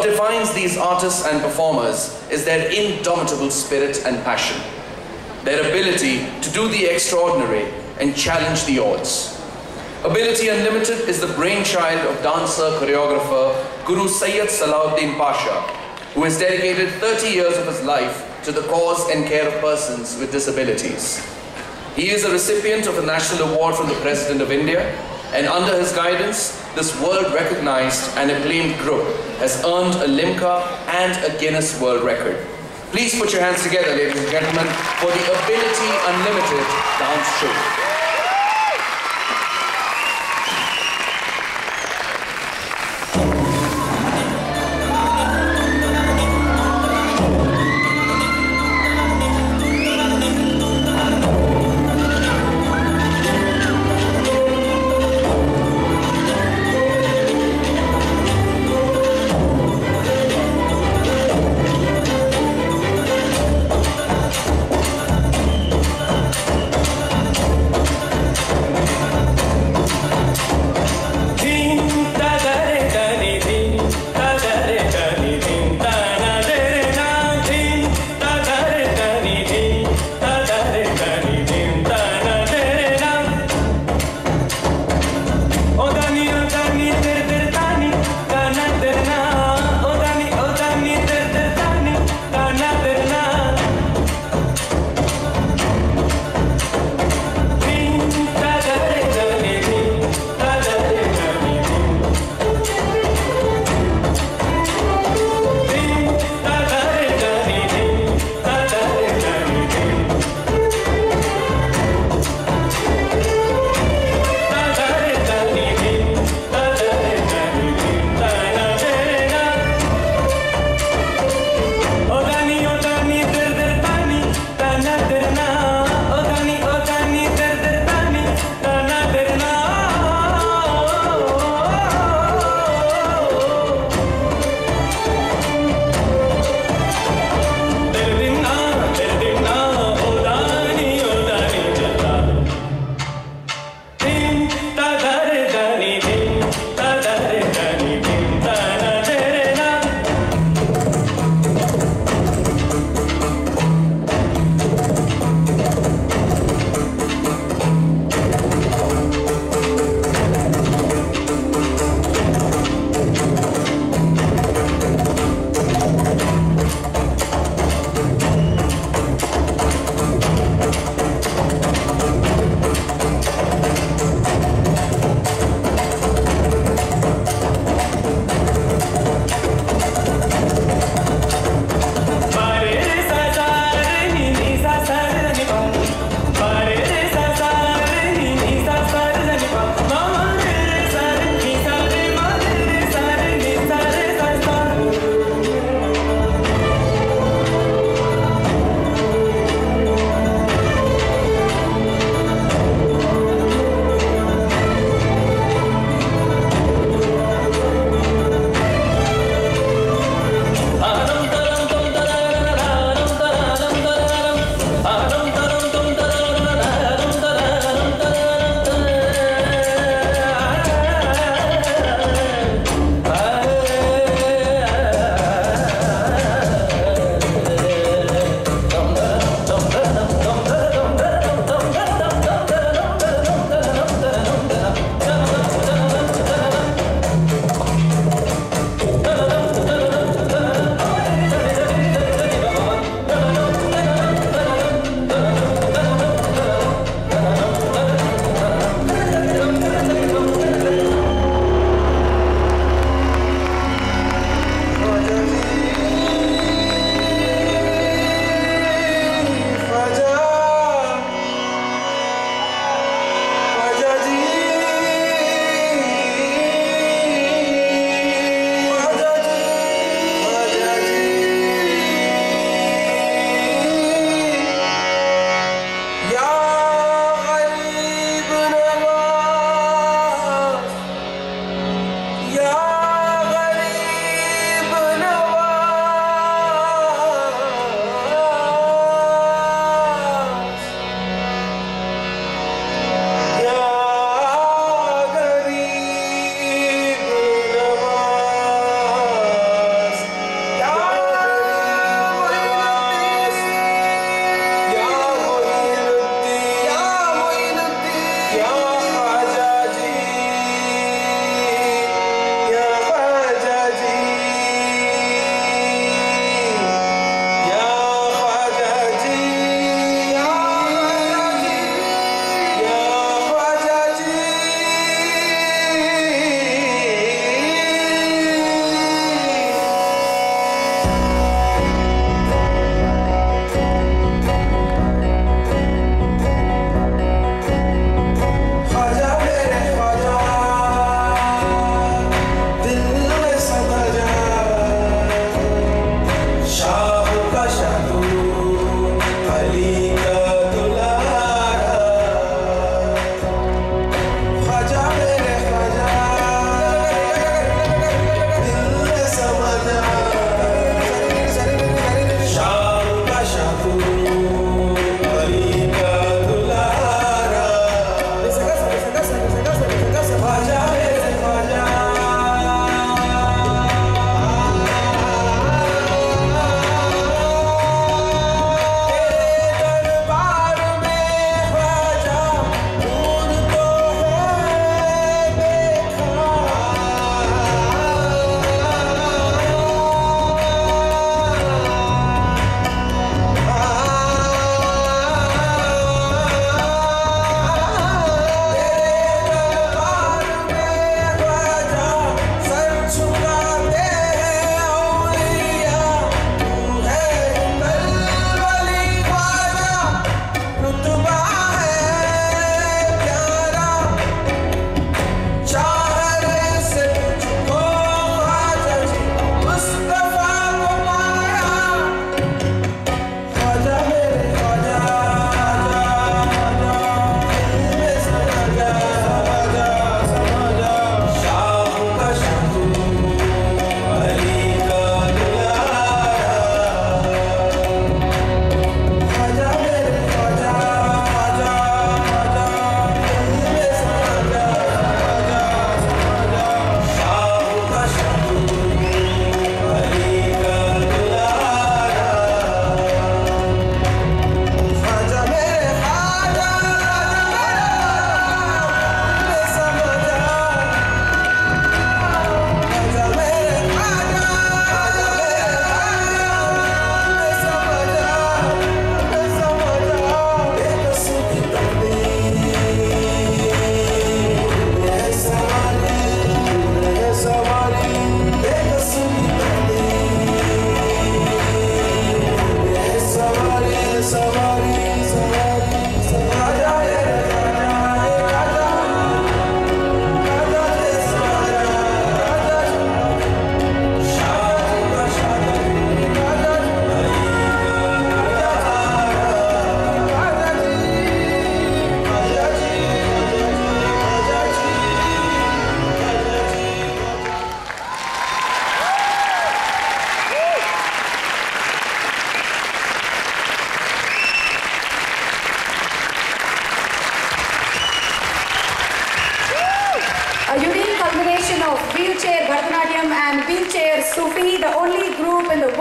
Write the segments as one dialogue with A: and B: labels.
A: defines these artists and performers is their indomitable spirit and passion, their ability to do the extraordinary and challenge the odds. Ability Unlimited is the brainchild of dancer, choreographer Guru Sayyid Salahuddin Pasha, who has dedicated 30 years of his life to the cause and care of persons with disabilities. He is a recipient of a national award from the President of India, and under his guidance, this world-recognized and acclaimed group has earned a Limca and a Guinness World Record. Please put your hands together, ladies and gentlemen, for the Ability Unlimited dance show.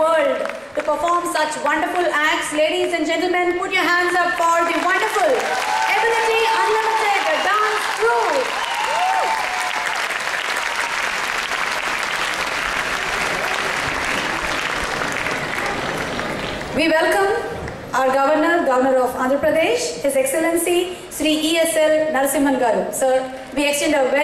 B: world to perform such wonderful acts. Ladies and gentlemen, put your hands up for the wonderful Ability Unlimited dance troupe. We welcome our Governor of Andhra Pradesh, His Excellency Sri ESL Narasimhan Garu. Sir, we extend a very